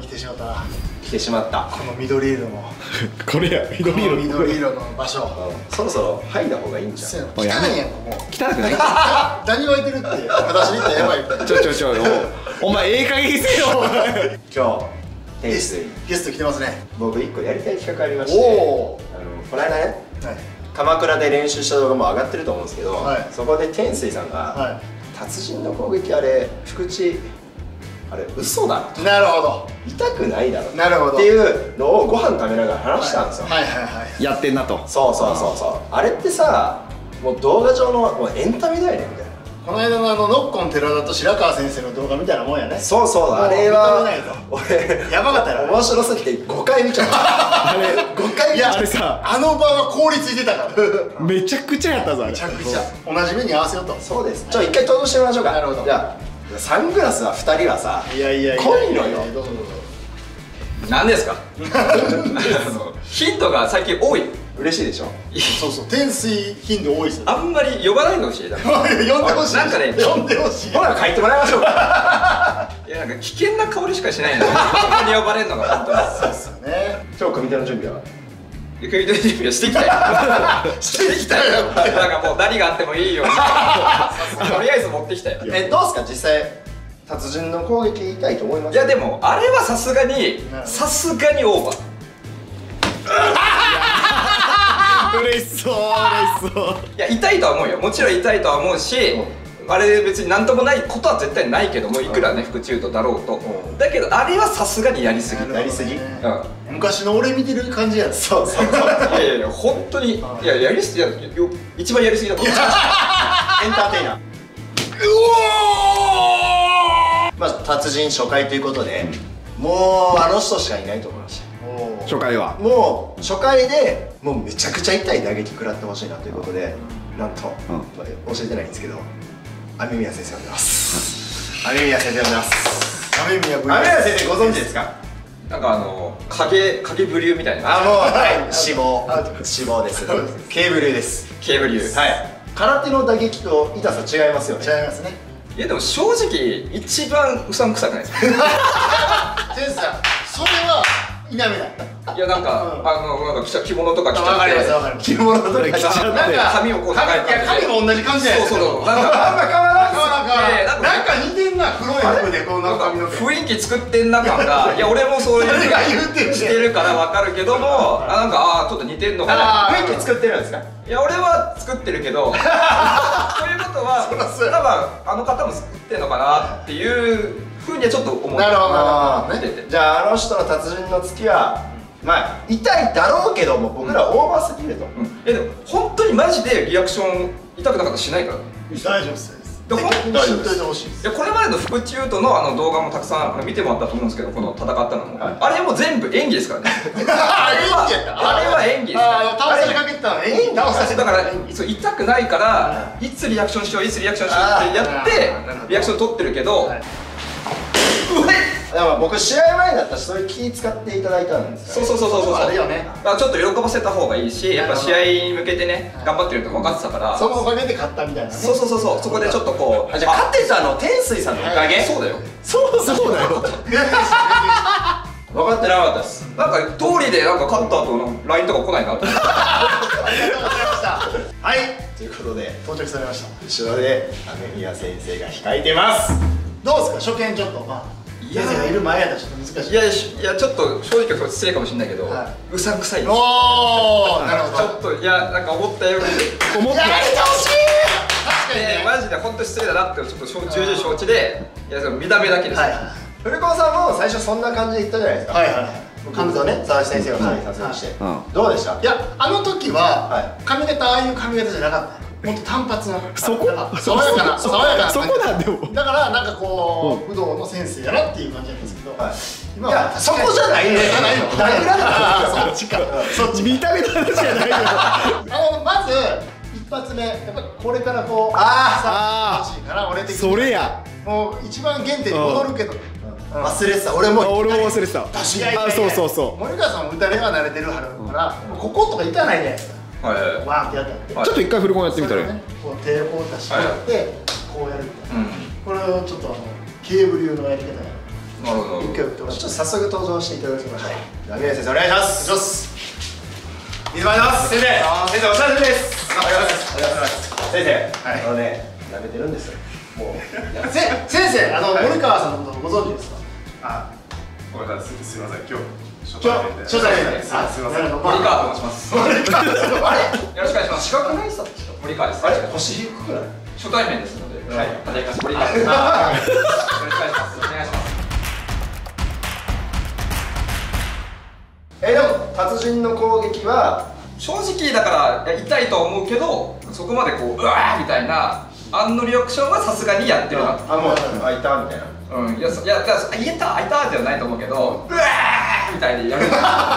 来てしまったな。 来てしまった。 この緑色のこれや、緑色。 緑色の場所。 そろそろ剥いだ方がいいんじゃん。 汚いやんかもう。 汚くない？ 何が開いてるって私に言ったらやばいみたいな。 お前ええ加減にせよ。 今日ゲスト来てますね。 僕1個やりたい企画ありまして、 おお。 この間ね、鎌倉で練習した動画も上がってると思うんですけど、そこで天水さんが達人の攻撃あれ福地あれ嘘だろ。 なるほど。 痛くないだろ。 なるほど。 っていうのをご飯食べながら話したんですよ。 はいはいはい。 やってんなと。 そうそうそうそう。あれってさ、もう動画上のもうエンタメだよねみたいな。 この間のノッコン寺田と白川先生の動画みたいなもんやね。 そうそう、あれは俺やばかったよ。 面白すぎて5回見ちゃった。あれ5回見ちゃった。 あれさ、 あの場は凍りついてたからめちゃくちゃやったぞ。 めちゃくちゃ同じ目に合わせようと。 そうです。一回登場してみましょうか。 なるほど。 じゃあサングラスは2人はさ、 いやいや濃いのよ。 どうぞどうぞ。 何ですか？ヒントが最近多い。 嬉しいでしょ。 そうそう、転水頻度多いですよ。 あんまり呼ばないでほしい。呼んで呼んでほしい。 なんかね、 呼んでほしい。 ほら書いてもらいましょうか。 いやなんか危険な香りしかしないんだよ。ここに呼ばれるのが本当に。 そうっすよね。 今日組手の準備は組手の準備をしていきたい。していきたいよ。なんかもう何があってもいいように。とりあえず持ってきたよ。 どうですか実際達人の攻撃痛いと思います？ いやでもあれはさすがにオーバー。 嬉しそう嬉しそう。 いや痛いとは思うよ。もちろん痛いとは思うし、あれ別になんともないことは絶対ないけども、いくらね腹中とだろうと。だけどあれはさすがにやりすぎ。 やりすぎ。 昔の俺見てる感じや。 そうそうそう。 いやいやいや本当にいややりすぎだ。一番やりすぎだと思う。エンターテイナー。まあ達人初回ということで、もうあの人しかいないと思いました。 初回はもう初回でもうめちゃくちゃ痛い打撃食らってほしいなということで、なんと、教えてないんですけど雨宮先生呼んでます。雨宮先生呼んでます。雨宮先生ご存知ですか？ なんか影ブリューみたいな。 もうはい死亡です。ケーブルーです。 ケーブリュー。 はい。空手の打撃と痛さ違いますよね。 違いますね。 いやでも正直一番うさんくさくないですか？ 先生それは否めない。 いやなんかなんか着物とか着ちゃって。 わかりますわかります。着物とか着ちゃって。 なんか髪をこう高い感じで。 髪も同じ感じじゃないですか。そうそう。なんか似てんな。黒い服でこうなんか髪の毛。 雰囲気作ってんな感が。いや俺もそういうのしてるからわかるけども、なんかちょっと似てんのかな。 雰囲気作ってるんですか？ いや俺は作ってるけど。ということは多分あの方も作ってんのかなっていうふうにはちょっと思う。 なるほどね。 じゃああの人の達人の月はまあ痛いだろうけども僕らオーバーすぎると。 いやでも本当にマジでリアクション痛くなかったらしないから。 大丈夫です。 大丈夫です。 いやこれまでの福中との動画もたくさん見てもらったと思うんですけど、この戦ったのもあれも全部演技ですからね。あれは演技ですから。 倒されかけてたの演技。倒させだから痛くないからいつリアクションしよういつリアクションしようってやってリアクション取ってるけど。 僕試合前だったらそういう気使っていただいたんですそうあるよね。 だからちょっと喜ばせた方がいいし、やっぱ試合に向けてね頑張ってると分かってたから、 そのおかげで勝ったみたいなね。 そうそこでちょっとこうじゃあ勝てたの天水さんのおかげ。 そうだよ。 そうだよ。 分かってなかったです。 なんか通りでなんか勝った後の LINE とか来ないなって。 ありがとうございました。はいということで到着されました。 後ろで雨宮先生が控えてます。 どうですか初見ちょっと先生がいる前やったらちょっと難しい。 いやちょっと正直失礼かもしれないけどうさんくさいです。 おおなるほど。 ちょっといやなんか思ったよりやめてほしい。確かにねマジで本当失礼だなってちょっと重々承知で、いや見た目だけです。 古川さんも最初そんな感じで言ったじゃないですか。はいはい。神田ね、佐々木先生が撮影してどうでした？ いやあの時は髪型ああいう髪型じゃなかった。もっと単発なそこ爽やかなそこなんでもだからなんかこう武道の先生やなっていう感じなんですけど、 今はそこじゃないの。 そっちか。そっち見た目の話じゃないよ。 まず一発目やっぱりこれからこうあ欲しいから俺的にそれやもう一番原点に戻るけど忘れてた。俺も忘れてた。そう森川さんも打たれは慣れてるはるからこことかいかないじゃないですか。ワーンってやったらちょっと一回フルコンやってみたらこう手をこう出してこうやるみたいな。これをちょっとケーブル流のやり方やなるほど。 ちょっと早速登場していただきましょう。網宮先生お願いします。水前です。先生お久しぶりです。ありがとうございます。先生、舐めてるんですよ。もう先生、森川さんのことご存知ですか？ あ、ごめんなさい、すみません、今日初対面です。 すみません。 森川と申します。 あれ、よろしくお願いします。 資格ないさ森川です。 あれ、腰低くない？ 初対面ですので、はい、始めます。森川です。よろしくお願いします。お願いします。 でも達人の攻撃は正直だから痛いとは思うけど、そこまでこううわーみたいなリアクションはさすがにやってるな。 もう開いたみたいな。 いや言えた開いたではないと思うけど、うわーみたいにやる。や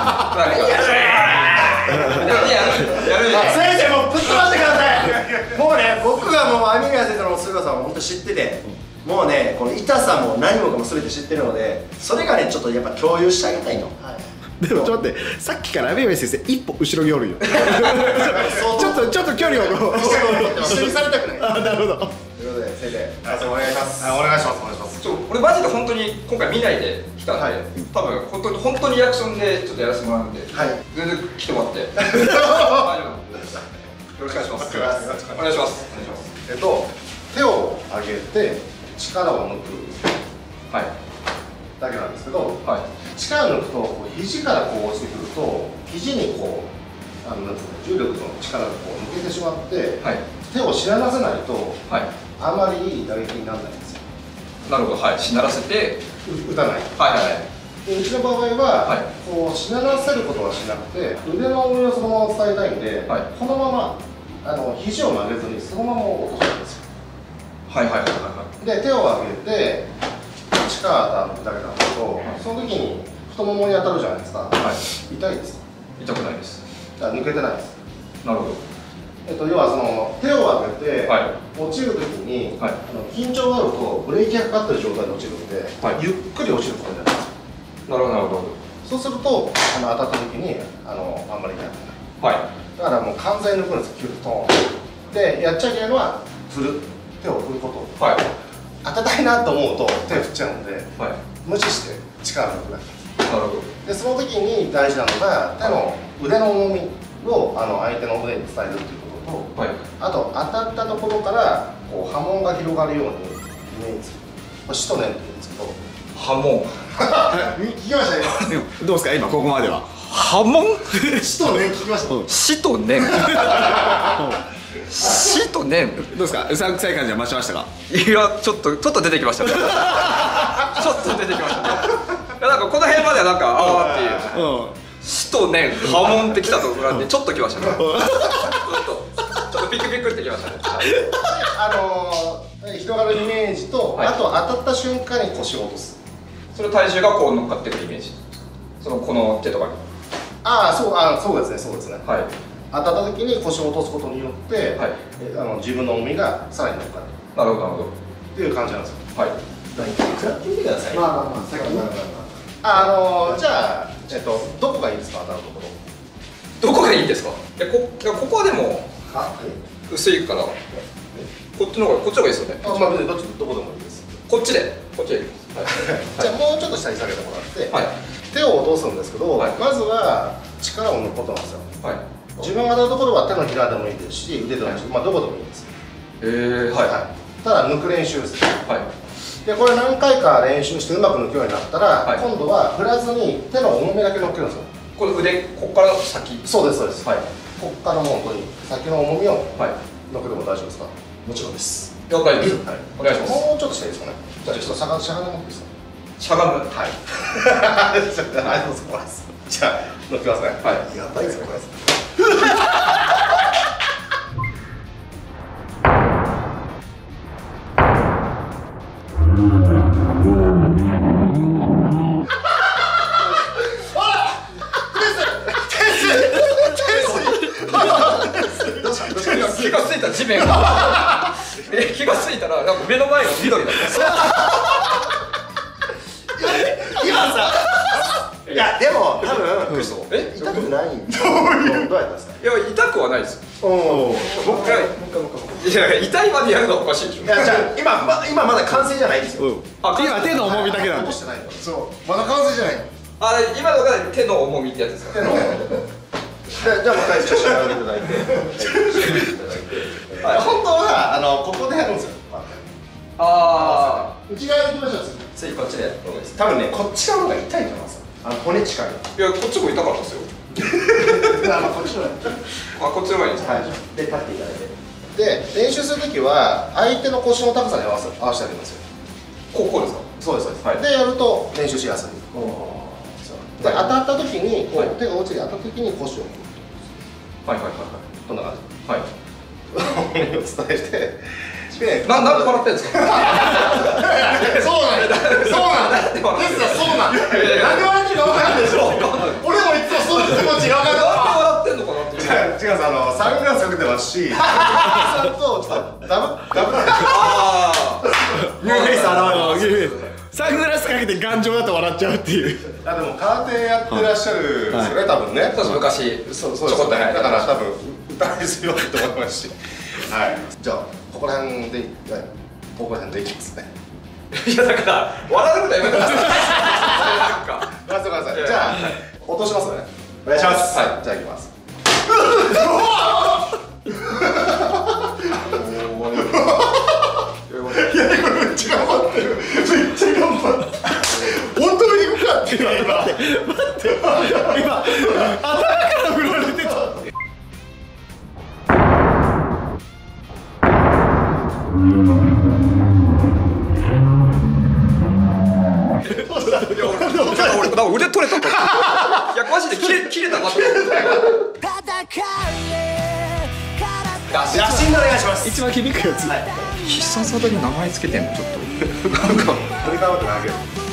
る。 先生もうぶっ飛ばしてください。もうね、僕がもう網宮先生の凄さを本当知ってて、もうね、この痛さも何もかも全て知ってるので、それがねちょっとやっぱ共有してあげたいと。 でもちょっと待って、さっきから網宮先生一歩後ろにおるよ。ちょっと距離を一緒にされたくない。 あ、なるほど。 ということで先生、お願いします。 お願いします。 俺マジで本当に今回見ないで来たんで、多分本当にリアクションでちょっとやらせてもらうんで、全然来てもらって。大丈夫。よろしくお願いします。お願いします。 手を上げて力を抜くだけなんですけど、力を抜くと肘からこう落ちてくると、肘にこう重力の力がこう抜けてしまって、手をしならせないとあまりいい打撃にならないんですよ。 なるほど、はい、しならせて打たない。でうちの場合は、こうしならせることはしなくて、腕の重みをそのまま伝えたいんで、このまま肘を曲げずにそのまま落とすんですよ。で手を上げて力当たるだけなんですけど、その時に太ももに当たるじゃないですか。痛いですか？ 痛くないです。 抜けてないです。 なるほど。 要はその手を上げて落ちる時に緊張があるとブレーキがかかってる状態で落ちるので、ゆっくり落ちることになるんですよ。 なるほどなるほど。 そうすると当たった時にあんまり痛くない。だからもう完全に抜くんですよ。キュッとでやっちゃいけないのは手を振ること。当てたいなと思うと手振っちゃうので、無視して力を抜くだけ。 なるほど。 でその時に大事なのが手の腕の重みを相手の腕に伝えるっていうことと、あと当たったところからこう波紋が広がるようにイメージする。これシトネンって言うんですけど。 波紋。 聞きましたね。 どうですか今ここまでは。 波紋？ シトネン聞きました。 シとネン。シとネン。 どうですか？うさんくさい感じは増しましたか？ いやちょっと出てきましたね。ちょっと出てきましたね。なんかこの辺まではなんかあーっていう。シとネン、波紋ってきたところでちょっときましたね。ちょっとピクピクってきましたね。 広がるイメージと、あと当たった瞬間に腰を落とす。 それ体重がこう乗っかってくるイメージ。この手とかに。 そうですね。当たった時に腰を落とすことによって、自分の重みがさらに乗っかる。 なるほどなるほど。 っていう感じなんですよ。 食らってみてください。 じゃあどこがいいですか？当たるところ。 どこがいいんですか？ここはでも薄いからこっちの方がいいですよね。 どこでもいいです。 こっちでじゃあもうちょっと下に下げてもらって手を落とすんですけど、まずは力を抜くことなんですよ。自分が当たるところは手のひらでもいいですし腕でもいいし、どこでもいいです。ただ抜く練習です。でこれ何回か練習してうまく抜くようになったら、今度は振らずに手の重みだけ乗っけるんですよ。 この腕、ここから先。 そうです。ここからもう本当に先の重みを乗っけても大丈夫ですか？もちろんです。 了解です。お願いします。 もうちょっとしたいですかね。じゃあちょっとしゃがんでもらっていいですか？ しゃがむ。 ありがとうございます。じゃあ乗っけますね。やばいですよこれ。 気がついた地面が気がついたらなんか目の前が緑だった。 今さいやでも多分痛くないんでどうやったんですか？ いや痛くはないです。 おお、もう一回いや痛いまでやるのはおかしいでしょ。 いやじゃあ今まだ完成じゃないですよ。 今手の重みだけなんで。 そうまだ完成じゃないの。 あ、今のが手の重みってやつですか。 じゃあもう一回写真上げていただいて本当はここでやるんですよ。 ああ、 内側行きましょう。 次こっちで。 多分ねこっち側の方が痛いと思います。骨近い。 いやこっちも痛かったですよ。 こっちの方がこっちの方がいいです。 はい。で立っていただいて。 で練習するときは相手の腰の高さに合わせてあげますよ。 こうですか。 そうですそうです。 はいでやると練習しやすい。で当たったときにこう手が落ちて当たったときに腰をはいはいはいこんな感じ。 はい。 お伝えしてなんで笑ってんですか。 そうなんだそうなんだですがそうなんだなんで笑ってるか分かんないでしょ。俺もいつもそういう気持ちが分かる。 なんで笑ってんのかなっていう。 違うんですサングラスかけてますしさんとちょっとダブああ。 ニューフェイス現れます。 サングラスかけて頑丈だと笑っちゃうっていう。 でも空手やってらっしゃるんですよね多分ね。 そうです昔。 そうちょこっとだから多分歌い強いと思いますし。はいじゃあここら辺でここら辺でいきますね。 いやだから笑うことやめてください。 ごめんなさいじゃあ落としますね。 お願いします。 はいじゃあいきます。いやこれめっちゃ頑張ってる。めっちゃ頑張ってる。本当にいくかって今頭から振られてた。 俺なんか腕取れたか。いやマジで切れたかと思ったよ。 写真でお願いします。 一番響くやつ。 必殺技に名前つけてんのちょっと。 なんか振りかぶって投げる。